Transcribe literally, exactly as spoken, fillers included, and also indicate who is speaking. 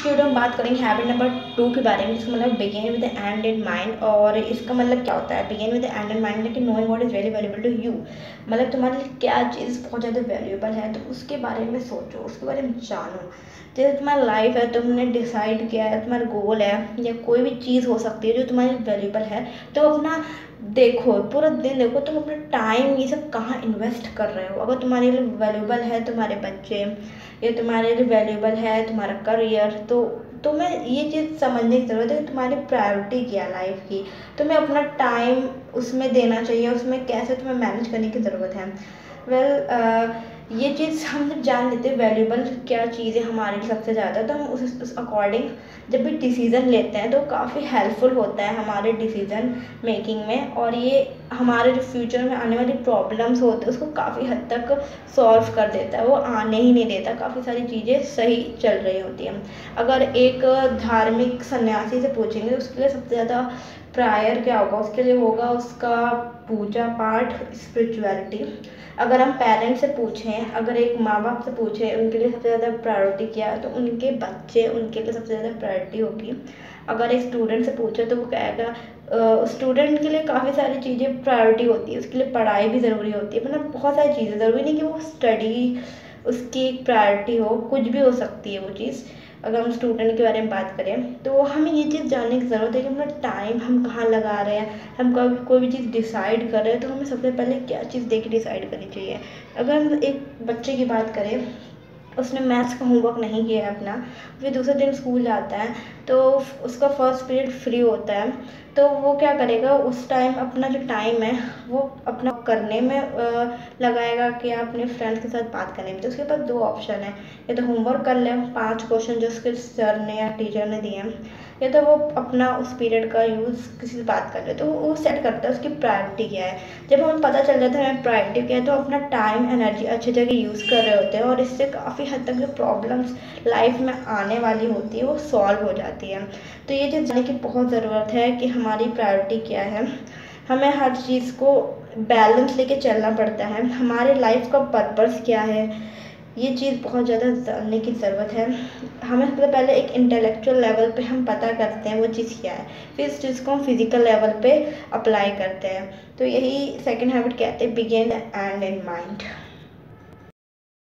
Speaker 1: Video हम बात करेंगे हैबिट नंबर टू के बारे में, जिसका मतलब begin with the end in mind. और इसका मतलब क्या होता है? Begin with the end in mind, लेकिन knowing what is very valuable to you. मतलब तुम्हारे लिए क्या चीज़ बहुत ज़्यादा वैल्यूएबल है, तो उसके बारे में सोचो, उसके बारे में जानो। जैसे तुम्हारा लाइफ है, तुमने डिसाइड किया है, तुम्हारा गोल है या कोई भी चीज़ हो सकती है जो तुम्हारी वैल्यूएबल है, तो अपना देखो, पूरा दिन देखो तुम अपना टाइम ये सब कहाँ इन्वेस्ट कर रहे हो। अगर तुम्हारे लिए वैल्यूएबल है तुम्हारे बच्चे, या तुम्हारे लिए वैल्यूएबल है तुम्हारा करियर, तो तुम्हें ये चीज़ समझने की ज़रूरत है कि तुम्हारी प्रायोरिटी क्या है लाइफ की। तुम्हें अपना टाइम उसमें देना चाहिए, उसमें कैसे तुम्हें मैनेज करने की ज़रूरत है। वेल well, uh, ये चीज़ हम जब जान लेते हैं वैल्यूएबल क्या चीज़ है हमारे लिए सबसे ज़्यादा, तो हम उस उस अकॉर्डिंग जब भी डिसीज़न लेते हैं तो काफ़ी हेल्पफुल होता है हमारे डिसीज़न मेकिंग में। और ये हमारे जो फ्यूचर में आने वाली प्रॉब्लम्स होते हैं उसको काफ़ी हद तक सॉल्व कर देता है, वो आने ही नहीं देता। काफ़ी सारी चीज़ें सही चल रही होती हैं। अगर एक धार्मिक सन्यासी से पूछेंगे तो उसके लिए सबसे ज़्यादा प्रायर क्या होगा? उसके लिए होगा उसका पूजा पाठ, स्पिरिचुअलिटी। अगर हम पेरेंट्स से पूछें, अगर एक माँ बाप से पूछें उनके लिए सबसे ज़्यादा प्रायोरिटी क्या है, तो उनके बच्चे उनके लिए सबसे ज़्यादा प्रायोरिटी होगी। अगर एक स्टूडेंट से पूछे तो वो कहेगा स्टूडेंट के लिए काफ़ी सारी चीज़ें प्रायोरिटी होती है, उसके लिए पढ़ाई भी ज़रूरी होती है। मतलब बहुत सारी चीज़ें, ज़रूरी नहीं कि वो स्टडी उसकी एक प्रायोरिटी हो, कुछ भी हो सकती है वो चीज़। अगर हम स्टूडेंट के बारे में बात करें तो हमें ये चीज़ जानने की ज़रूरत है कि अपना टाइम हम कहाँ लगा रहे हैं। हम कभी कोई भी चीज़ डिसाइड कर रहे हैं तो हमें सबसे पहले क्या चीज़ देख के डिसाइड करनी चाहिए। अगर हम एक बच्चे की बात करें, उसने मैथ्स का होमवर्क नहीं किया है अपना, फिर दूसरे दिन स्कूल जाता है तो उसका फर्स्ट पीरियड फ्री होता है, तो वो क्या करेगा उस टाइम अपना जो टाइम है वो अपना करने में लगाएगा कि अपने फ्रेंड्स के साथ बात करने में। तो उसके पास दो ऑप्शन है, या तो होमवर्क कर ले पाँच क्वेश्चन जो उसके सर ने या टीचर ने दिए हैं, या तो वो अपना उस पीरियड का यूज़ किसी से बात कर ले। तो वो सेट करता है उसकी प्रायोरिटी क्या है। जब हमें पता चल जाता है हमें प्रायोरिटी क्या है, तो अपना टाइम एनर्जी अच्छी जगह यूज़ कर रहे होते हैं, और इससे काफ़ी हद तक जो प्रॉब्लम्स लाइफ में आने वाली होती है वो सॉल्व हो जाती है। तो ये चीज़ जानने की बहुत ज़रूरत है कि हमारी प्रायोरिटी क्या है। हमें हर चीज़ को बैलेंस लेके चलना पड़ता है। हमारे लाइफ का पर्पस क्या है, ये चीज़ बहुत ज़्यादा जानने की ज़रूरत है। हमें सबसे पहले एक इंटेलेक्चुअल लेवल पे हम पता करते हैं वो चीज़ क्या है, फिर इस चीज़ को हम फिज़िकल लेवल पे अप्लाई करते हैं। तो यही सेकंड हैबिट कहते हैं, बिगिन एंड इन माइंड।